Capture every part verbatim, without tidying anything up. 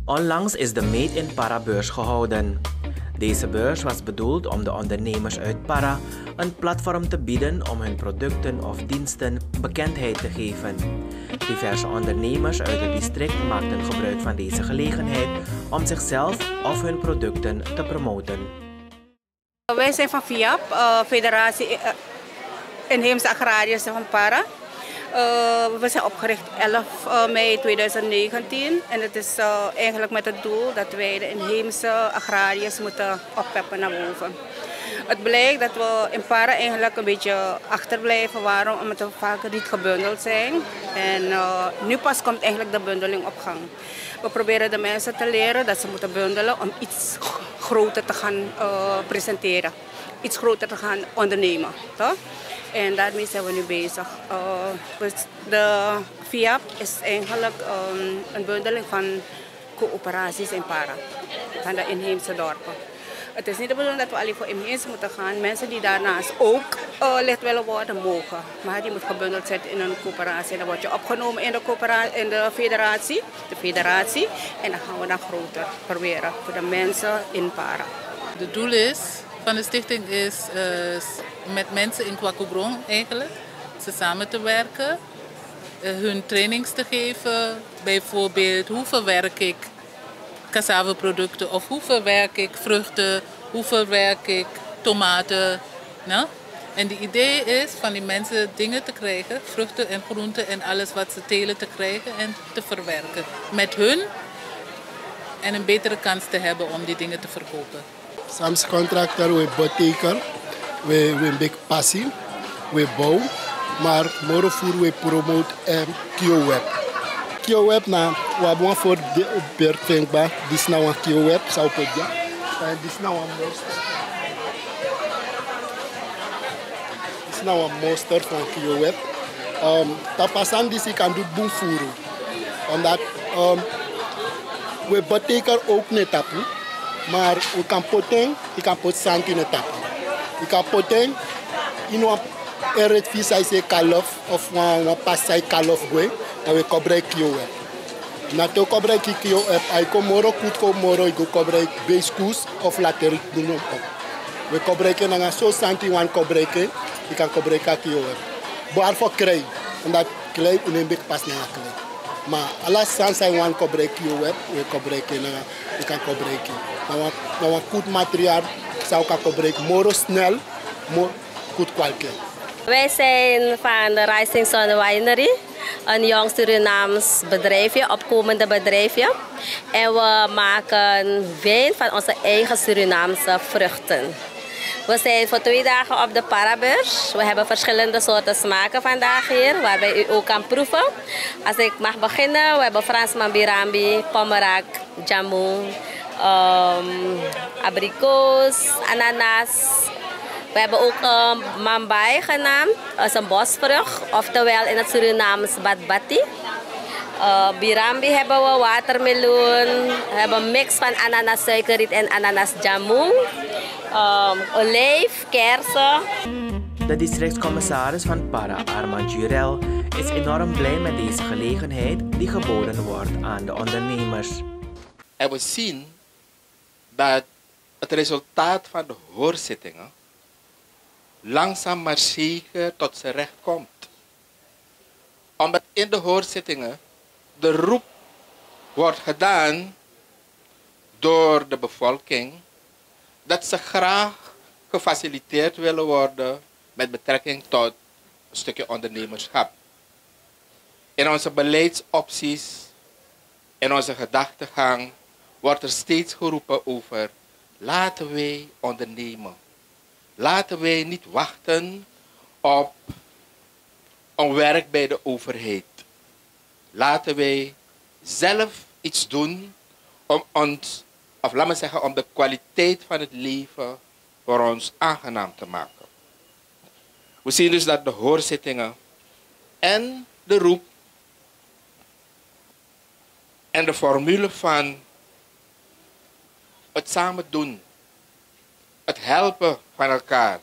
Onlangs is de Made in Para beurs gehouden. Deze beurs was bedoeld om de ondernemers uit Para een platform te bieden om hun producten of diensten bekendheid te geven. Diverse ondernemers uit het district maakten gebruik van deze gelegenheid om zichzelf of hun producten te promoten. Wij zijn van F I A P, uh, Federatie uh, Inheemse Agrariërs van Para. Uh, we zijn opgericht elf mei tweeduizend negentien en het is uh, eigenlijk met het doel dat wij de inheemse agrariërs moeten oppeppen naar boven. Het blijkt dat we in Para eigenlijk een beetje achterblijven waren omdat we vaak niet gebundeld zijn. En uh, nu pas komt eigenlijk de bundeling op gang. We proberen de mensen te leren dat ze moeten bundelen om iets groter te gaan uh, presenteren. Iets groter te gaan ondernemen. Toch? En daarmee zijn we nu bezig. Uh, de F I A P is eigenlijk um, een bundeling van coöperaties in Para. Van de inheemse dorpen. Het is niet de bedoeling dat we alleen voor inheemse moeten gaan. Mensen die daarnaast ook uh, lid willen worden, mogen. Maar die moet gebundeld zijn in een coöperatie. Dan word je opgenomen in de, in de federatie, de federatie. En dan gaan we dan groter proberen voor de mensen in Para. Het doel is van de stichting is uh, met mensen in Kwakubron eigenlijk ze samen te werken. Uh, hun trainings te geven. Bijvoorbeeld hoe verwerk ik cassaveproducten of hoe verwerk ik vruchten, hoe verwerk ik tomaten. Nou? En het idee is van die mensen dingen te krijgen, vruchten en groenten en alles wat ze telen te krijgen en te verwerken. Met hun en een betere kans te hebben om die dingen te verkopen. Soms contractor we beteken, we we een beetje passie, we bouw, maar morgen voor we promote um, Q-web. Q-web na wabon voor de bergvinkbaar, dit is nou een Q-web, zou ik zeggen. En dit is nou een monster. Dit is nou een monster van Q-web. Um, Tapasan die kan doen boem voeren. Omdat um, we betekenen ook niet tapu, maar we kan poten, ik kan pot zand in het tapu. Ik kan poten, in een eret vis hij zei kalf of een pasai kalf goe. En we gebruiken Q-web. Na te gebruiken Q-web, hij komt morgen goed komen morgen, ik gebruik beeskus of later doen op. We gebruiken dan zo santi wan gebruiken, ik kan gebruiken Q-web. Waarvoor krijg? Omdat klei een beetje pas naar klei. Maar alles sans hij wan gebruiken Q-web, we gebruiken dan ik kan gebruiken. Dan een goed materiaal zou ik gebruiken morgen snel, morgen goed kwaliteit. Wij zijn van de Rising Sun Winery, een jong Surinaams bedrijfje, opkomende bedrijfje. En we maken wijn van onze eigen Surinaamse vruchten. We zijn voor twee dagen op de Parabeurs. We hebben verschillende soorten smaken vandaag hier, waarbij u ook kan proeven. Als ik mag beginnen, we hebben Fransman Birambi, Pomerak, Jamu, um, abrikoos, ananas. We hebben ook uh, mambai genaamd, dat is een bosvrucht, oftewel in het Surinaams badbati. Uh, birambi hebben we, watermeloen, we hebben een mix van ananas suikerriet en ananas jamu, um, olijf, kersen. De districtscommissaris van Para, Armand Jurel, is enorm blij met deze gelegenheid die geboden wordt aan de ondernemers. En we zien dat het resultaat van de hoorzittingen langzaam maar zeker tot zijn recht komt. Omdat in de hoorzittingen de roep wordt gedaan door de bevolking dat ze graag gefaciliteerd willen worden met betrekking tot een stukje ondernemerschap. In onze beleidsopties, in onze gedachtegang wordt er steeds geroepen over laten wij ondernemen. Laten wij niet wachten op een werk bij de overheid. Laten wij zelf iets doen om ons, of laat me zeggen, om de kwaliteit van het leven voor ons aangenaam te maken. We zien dus dat de hoorzittingen en de roep en de formule van het samen doen, het helpen van elkaar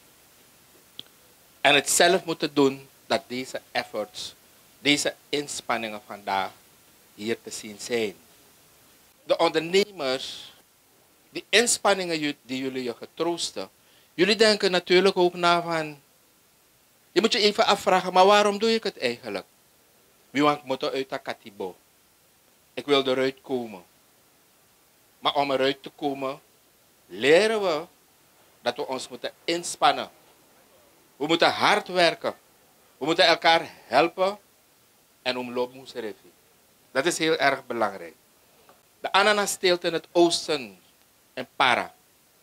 en het zelf moeten doen, dat deze efforts, deze inspanningen vandaag hier te zien zijn. de ondernemers, die inspanningen ju- die jullie je getroosten, jullie denken natuurlijk ook na van, je moet je even afvragen, maar waarom doe ik het eigenlijk? Wie want moet uit de katibo? Ik wil eruit komen. Maar om eruit te komen, leren we dat we ons moeten inspannen. We moeten hard werken. We moeten elkaar helpen. En omloop moesten reffen. Dat is heel erg belangrijk. De ananas teelt in het oosten in Para.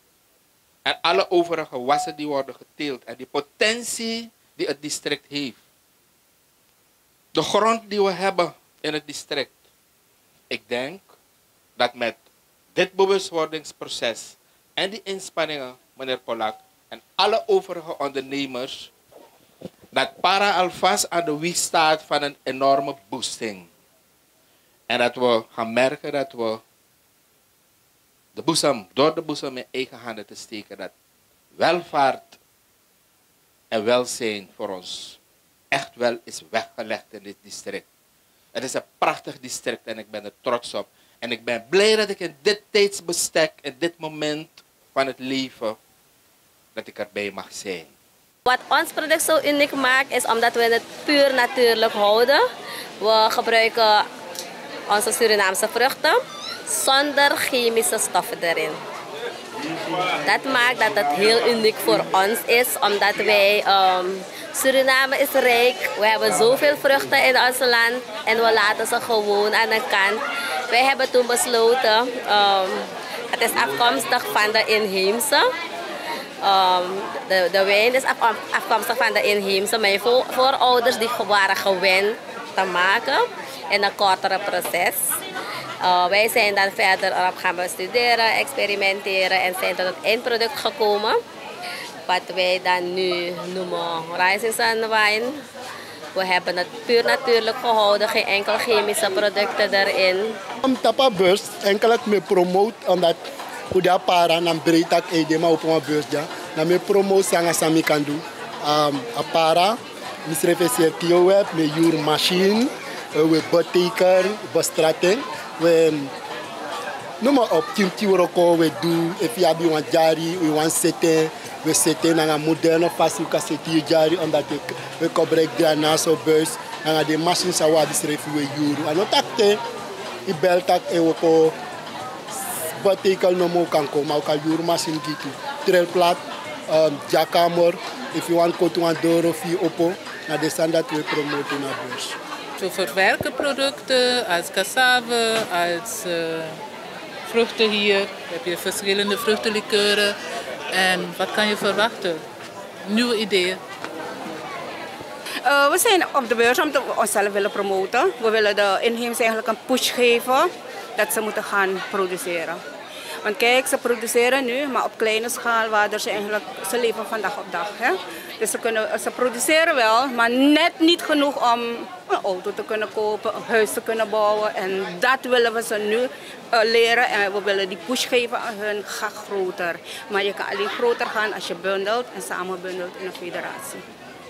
En alle overige wassen die worden geteeld. En die potentie die het district heeft. De grond die we hebben in het district. Ik denk dat met dit bewustwordingsproces en die inspanningen, meneer Polak, en alle overige ondernemers, dat Para alvast aan de wieg staat van een enorme boosting. En dat we gaan merken dat we de boezem, door de boezem in eigen handen te steken, dat welvaart en welzijn voor ons echt wel is weggelegd in dit district. Het is een prachtig district en ik ben er trots op. En ik ben blij dat ik in dit tijdsbestek, in dit moment van het leven, dat ik erbij mag zijn. Wat ons product zo uniek maakt is omdat we het puur natuurlijk houden. We gebruiken onze Surinaamse vruchten zonder chemische stoffen erin. Dat maakt dat het heel uniek voor ons is, omdat wij, um, Suriname is rijk, we hebben zoveel vruchten in ons land en we laten ze gewoon aan de kant. Wij hebben toen besloten, um, het is afkomstig van de inheemse. Um, de, de wijn is af, afkomstig van de inheemse. Mijn vo, voorouders die waren gewend te maken in een kortere proces. Uh, wij zijn dan verder erop gaan bestuderen, experimenteren en zijn tot het eindproduct gekomen. Wat wij dan nu noemen Rising Sun wine. We hebben het puur natuurlijk gehouden, geen enkel chemische producten erin. Om tapa beurs enkel het me promote omdat udah para nam bereitak ede ma op een beurs ja. Na me promote sanga sami kan doen. Um, a para misrefereer tio web me your machine, we boteker, bestrating. We noem maar op, Tim Tioroko, we doen, if je hebt een jari, we want zitten, we zitten naar een moderne facilitatie jari, omdat we gebruiken daarna zo buis, en de machine zou wat beschrijven we juru. En dat takte, ik bel tak en we ko, betekent no mo kan komen, maar kan juru machine gitu, trailplat, jakamer, if you want go to een deur of je open, naar de standaard we promoten naar buis. We verwerken producten als cassave, als uh, vruchten hier. Heb je verschillende vruchtenlikeuren. En wat kan je verwachten? Nieuwe ideeën. Uh, we zijn op de beurs om te, onszelf willen promoten. We willen de inheemse eigenlijk een push geven dat ze moeten gaan produceren. Want kijk, ze produceren nu, maar op kleine schaal, waardoor ze eigenlijk, ze leven van dag op dag. Hè? Dus ze, kunnen, ze produceren wel, maar net niet genoeg om een auto te kunnen kopen, een huis te kunnen bouwen. En dat willen we ze nu uh, leren en we willen die push geven aan hun, ga groter. Maar je kan alleen groter gaan als je bundelt en samen bundelt in een federatie.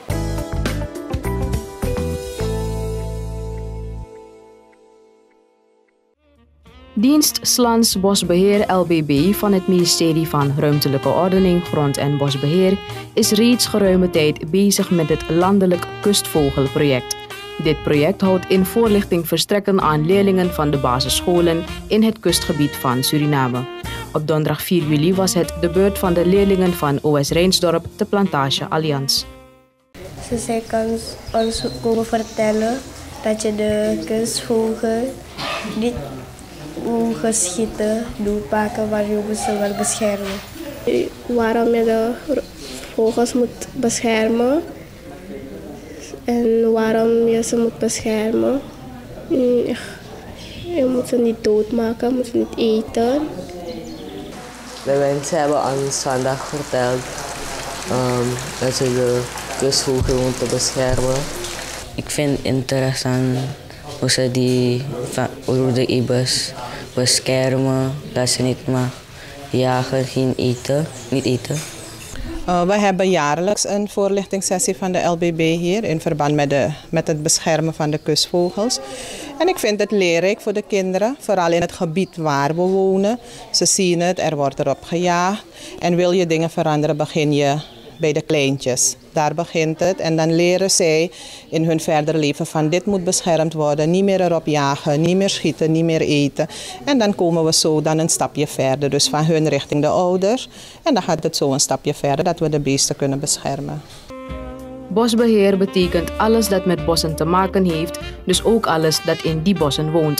Dienst Slans Bosbeheer L B B van het ministerie van Ruimtelijke Ordening, Grond- en Bosbeheer is reeds geruime tijd bezig met het Landelijk Kustvogelproject. Dit project houdt in voorlichting verstrekken aan leerlingen van de basisscholen in het kustgebied van Suriname. Op donderdag vier juli was het de beurt van de leerlingen van O S Rijnsdorp te Plantage Allianz. Ze zijn ons, ons komen vertellen dat je de kustvogel niet ongeschieten doet pakken waar je ze wil beschermen. Waarom je de vogels moet beschermen en waarom je ze moet beschermen. Je moet ze niet doodmaken, je moet ze niet eten. De mensen hebben ons vandaag verteld um, dat ze de kustvogel moeten beschermen. Ik vind het interessant hoe ze die rode ibis beschermen, dat ze niet mag jagen, geen eten, niet eten. Uh, we hebben jaarlijks een voorlichtingssessie van de L B B hier in verband met, de, met het beschermen van de kustvogels. En ik vind het leerrijk voor de kinderen, vooral in het gebied waar we wonen. Ze zien het, er wordt erop gejaagd. En wil je dingen veranderen, begin je bij de kleintjes. Daar begint het en dan leren zij in hun verder leven van dit moet beschermd worden. Niet meer erop jagen, niet meer schieten, niet meer eten. En dan komen we zo dan een stapje verder. Dus van hun richting de ouders. En dan gaat het zo een stapje verder dat we de beesten kunnen beschermen. Bosbeheer betekent alles dat met bossen te maken heeft, dus ook alles dat in die bossen woont.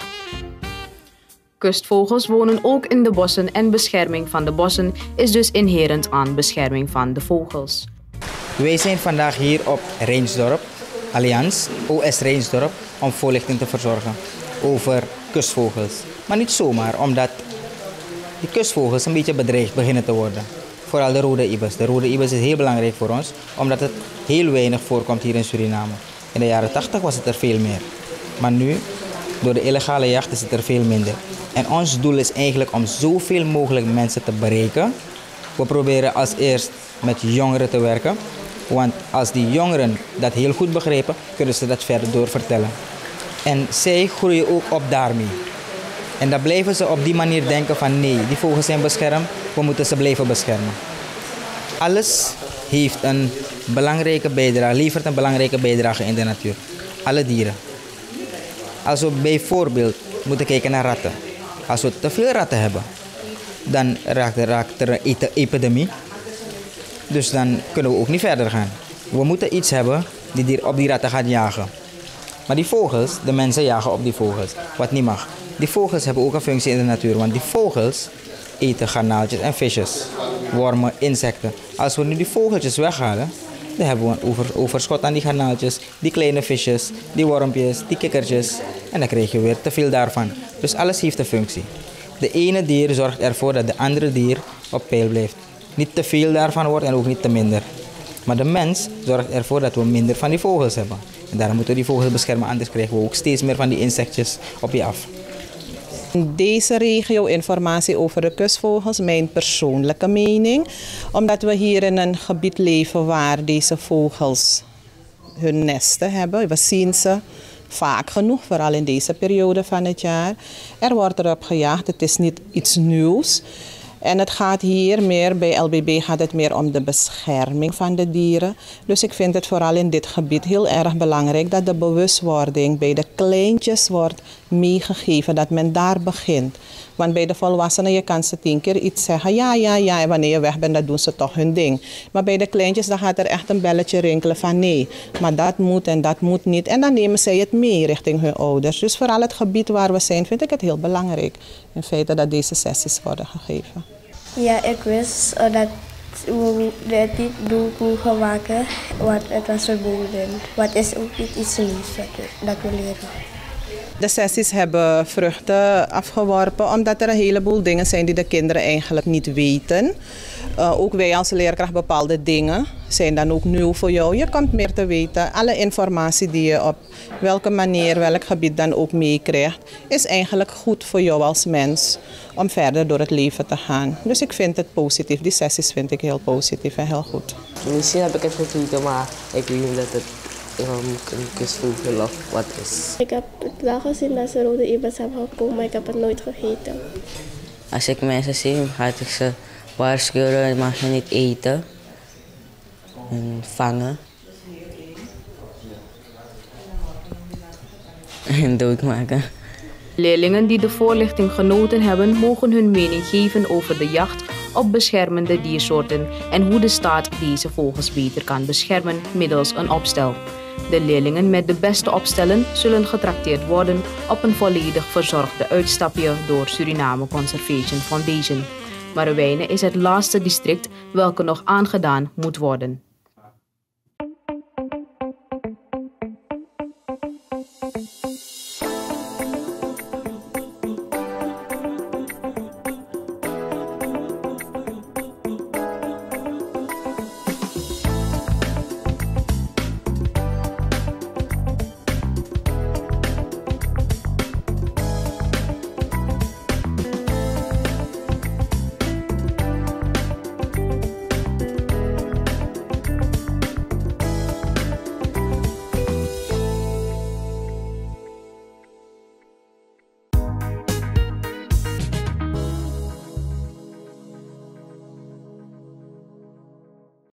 Kustvogels wonen ook in de bossen en bescherming van de bossen is dus inherent aan bescherming van de vogels. Wij zijn vandaag hier op Reinsdorp, Allianz, O S Reinsdorp, om voorlichting te verzorgen over kustvogels. Maar niet zomaar, omdat die kustvogels een beetje bedreigd beginnen te worden. Vooral de rode ibis. De rode ibis is heel belangrijk voor ons, omdat het heel weinig voorkomt hier in Suriname. In de jaren tachtig was het er veel meer. Maar nu, door de illegale jacht, is het er veel minder. En ons doel is eigenlijk om zoveel mogelijk mensen te bereiken. We proberen als eerst met jongeren te werken. Want als die jongeren dat heel goed begrijpen, kunnen ze dat verder doorvertellen. En zij groeien ook op daarmee. En dan blijven ze op die manier denken van nee, die vogels zijn beschermd, we moeten ze blijven beschermen. Alles heeft een belangrijke bijdrage, levert een belangrijke bijdrage in de natuur. Alle dieren. Als we bijvoorbeeld moeten kijken naar ratten. Als we te veel ratten hebben, dan raakt er, raakt er een epidemie. Dus dan kunnen we ook niet verder gaan. We moeten iets hebben die op die ratten gaat jagen. Maar die vogels, de mensen jagen op die vogels, wat niet mag. Die vogels hebben ook een functie in de natuur, want die vogels eten garnaaltjes en visjes, wormen, insecten. Als we nu die vogeltjes weghalen, dan hebben we een over, overschot aan die garnaaltjes, die kleine visjes, die wormpjes, die kikkertjes. En dan krijg je weer te veel daarvan. Dus alles heeft een functie. De ene dier zorgt ervoor dat de andere dier op peil blijft. Niet te veel daarvan wordt en ook niet te minder. Maar de mens zorgt ervoor dat we minder van die vogels hebben. En daarom moeten we die vogels beschermen, anders krijgen we ook steeds meer van die insectjes op je af. In deze regio informatie over de kustvogels, mijn persoonlijke mening. Omdat we hier in een gebied leven waar deze vogels hun nesten hebben. We zien ze vaak genoeg, vooral in deze periode van het jaar. Er wordt erop gejaagd, het is niet iets nieuws. En het gaat hier meer, bij L B B gaat het meer om de bescherming van de dieren. Dus ik vind het vooral in dit gebied heel erg belangrijk dat de bewustwording bij de kleintjes wordt meegegeven, dat men daar begint. Want bij de volwassenen, je kan ze tien keer iets zeggen, ja, ja, ja, en wanneer je weg bent, dan doen ze toch hun ding. Maar bij de kleintjes, dan gaat er echt een belletje rinkelen van nee, maar dat moet en dat moet niet. En dan nemen zij het mee richting hun ouders. Dus vooral het gebied waar we zijn, vind ik het heel belangrijk in feite dat deze sessies worden gegeven. Ja, ik wist uh, dat we het niet doen mogen maken, want het was verboden. Wat is ook niet iets nieuws dat we leren. De sessies hebben vruchten afgeworpen, omdat er een heleboel dingen zijn die de kinderen eigenlijk niet weten. Uh, ook wij als leerkracht, bepaalde dingen zijn dan ook nieuw voor jou. Je komt meer te weten. Alle informatie die je op welke manier, welk gebied dan ook meekrijgt, is eigenlijk goed voor jou als mens om verder door het leven te gaan. Dus ik vind het positief. Die sessies vind ik heel positief en heel goed. Misschien heb ik het gegeten, maar ik weet niet dat het een kustvogel of wat is. Ik heb het wel gezien dat ze rode ibis hebben gekomen, maar ik heb het nooit gegeten. Als ik mensen zie, ga ik ze waarschuwen, mag je niet eten en vangen en doodmaken. Leerlingen die de voorlichting genoten hebben, mogen hun mening geven over de jacht op beschermende diersoorten en hoe de staat deze vogels beter kan beschermen middels een opstel. De leerlingen met de beste opstellen zullen getrakteerd worden op een volledig verzorgde uitstapje door Suriname Conservation Foundation. Marowijnen is het laatste district welke nog aangedaan moet worden.